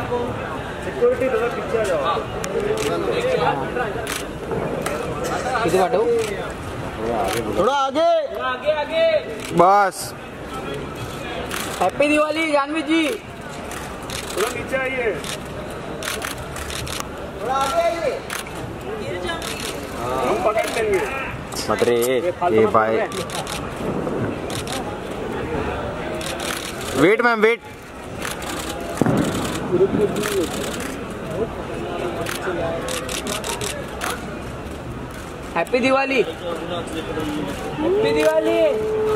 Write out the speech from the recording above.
Security थोड़ा पीछे आ जाओ। किधर बाटो? थोड़ा आगे आगे आगे। बस। हैप्पी दिवाली जानवी जी। थोड़ा नीचे आइए, थोड़ा आगे आइए। हम पकड़ लेंगे। मत रे ये भाई। Wait ma'am wait. Happy Diwali. Happy Diwali.